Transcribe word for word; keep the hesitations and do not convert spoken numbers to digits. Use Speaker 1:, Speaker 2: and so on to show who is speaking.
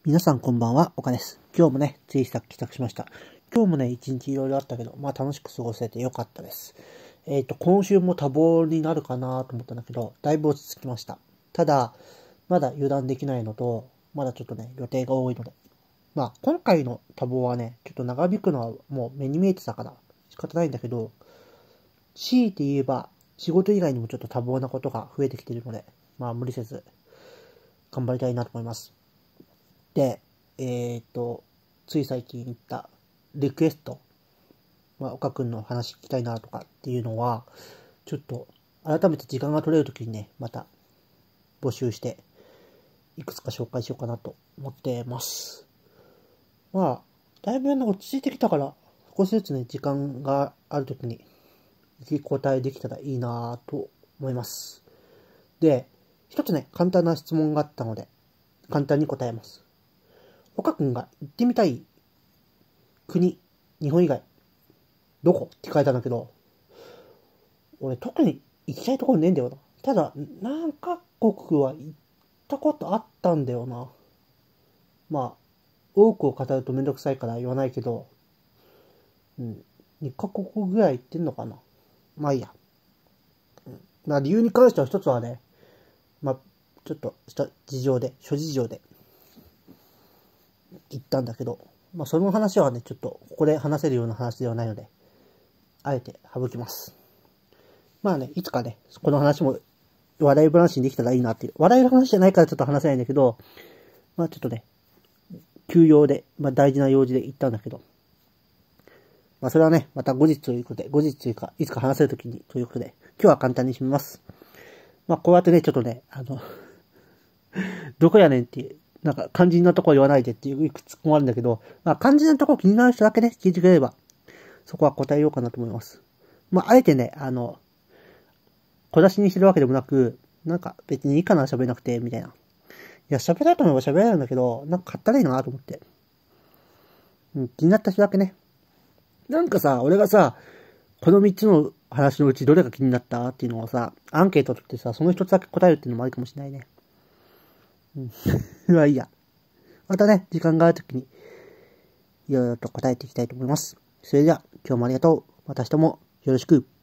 Speaker 1: 皆さんこんばんは、岡です。今日もね、ついさっき帰宅しました。今日もね、一日いろいろあったけど、まあ楽しく過ごせてよかったです。えっと、今週も多忙になるかなと思ったんだけど、だいぶ落ち着きました。ただ、まだ油断できないのと、まだちょっとね、予定が多いので。まあ、今回の多忙はね、ちょっと長引くのはもう目に見えてたから仕方ないんだけど、強いて言えば、仕事以外にもちょっと多忙なことが増えてきているので、まあ無理せず、頑張りたいなと思います。で、えっと、つい最近言ったリクエスト、まあ、岡くんの話聞きたいなとかっていうのは、ちょっと改めて時間が取れるときにね、また募集して、いくつか紹介しようかなと思ってます。まあ、だいぶ落ち着いてきたから、少しずつね、時間があるときに、受け答えできたらいいなと思います。で、一つね、簡単な質問があったので、簡単に答えます。岡くんが行ってみたい国、日本以外、どこって聞かれたんだけど、俺特に行きたいところねえんだよな。ただ、何カ国は行ったことあったんだよな。まあ、多くを語るとめんどくさいから言わないけど、うん、にカ国ぐらい行ってんのかな。まあいいや。うん、まあ理由に関しては一つはね、まあ、ちょっとした事情で、諸事情で行ったんだけど、まあその話はね、ちょっとここで話せるような話ではないので、あえて省きます。まあね、いつかね、この話も笑い話にできたらいいなっていう。笑いの話じゃないからちょっと話せないんだけど、まあちょっとね、休養で、まあ大事な用事で行ったんだけど、まあそれはね、また後日ということで、後日というか、いつか話せるときにということで、今日は簡単に締めます。まあこうやってね、ちょっとね、あの、どこやねんっていう、なんか肝心なとこ言わないでっていういくつ突っ込まれるんだけど、まあ肝心なとこ気になる人だけね、聞いてくれれば、そこは答えようかなと思います。まああえてね、あの、小出しにしてるわけでもなく、なんか別にいいかな喋れなくて、みたいな。いや、喋れると思えば喋れるんだけど、なんかかったらいいなと思って。うん、気になった人だけね。なんかさ、俺がさ、このみっつの話のうちどれが気になったっていうのをさ、アンケート取ってさ、その一つだけ答えるっていうのもありかもしれないね。うん。まあいいや。またね、時間があるときに、いろいろと答えていきたいと思います。それでは、今日もありがとう。また明日もよろしく。